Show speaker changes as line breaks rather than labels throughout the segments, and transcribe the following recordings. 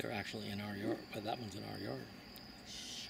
They're actually in our yard, but that one's in our yard.
Shit.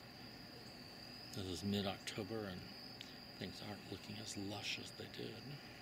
This is mid-October and things aren't looking as lush as they did.